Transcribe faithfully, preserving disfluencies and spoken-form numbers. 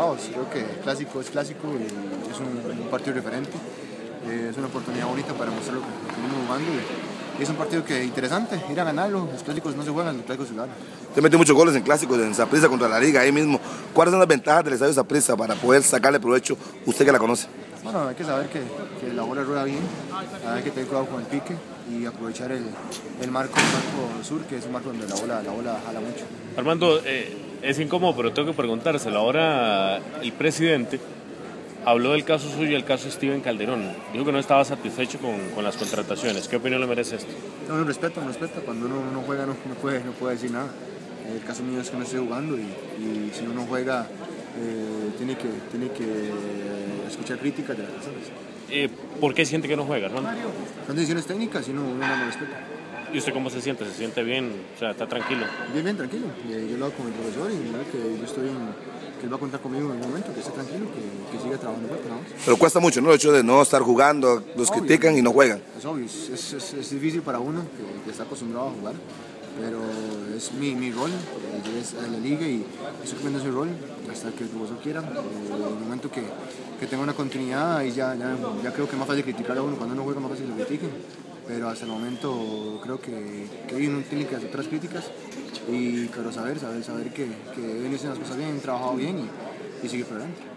preparados. Creo que el clásico es clásico y es un, un partido diferente. Eh, es una oportunidad bonita para mostrar lo que venimos jugando. Y, y es un partido que interesante, ir a ganarlo. Los clásicos no se juegan, los clásicos se ganan. Usted metió muchos goles en clásicos, en Saprissa contra la Liga, ahí mismo. ¿Cuáles son las ventajas del estadio Saprissa para poder sacarle provecho, usted que la conoce? Bueno, hay que saber que, que la bola rueda bien, hay que tener cuidado con el pique y aprovechar el, el, marco, el marco sur, que es un marco donde la bola, la bola jala mucho. Armando, eh, es incómodo, pero tengo que preguntárselo. Ahora el presidente habló del caso suyo y el caso Steven Calderón. Dijo que no estaba satisfecho con, con las contrataciones. ¿Qué opinión le merece esto? No, un respeto, un respeto. Cuando uno no juega no, no, puede, no puede decir nada. El caso mío es que no estoy jugando y, y si uno juega eh, tiene, que, tiene que escuchar críticas de las personas. Eh, ¿Por qué siente que no juega, Armando? Son decisiones técnicas y uno, uno no lo respeta. ¿Y usted cómo se siente? ¿Se siente bien? O sea, ¿está tranquilo? Bien, bien, tranquilo. Yo he hablado con el profesor y mira que yo estoy en, que él va a contar conmigo en el momento, que esté tranquilo, que, que siga trabajando fuerte, ¿no? Pero cuesta mucho, ¿no? El hecho de no estar jugando, los obvio, critican y no juegan. Es obvio, es, es, es difícil para uno que, que está acostumbrado a jugar, pero es mi, mi rol, es la liga y estoy cumpliendo ese rol hasta que el profesor quiera. En el momento que, que tenga una continuidad, ahí ya, ya, ya creo que es más fácil criticar a uno, cuando uno juega más fácil lo critiquen. Pero hasta el momento creo que, que uno tiene que aceptar las críticas y pero saber, saber, saber que, que deben hacer las cosas bien, trabajado bien y, y seguir por adelante.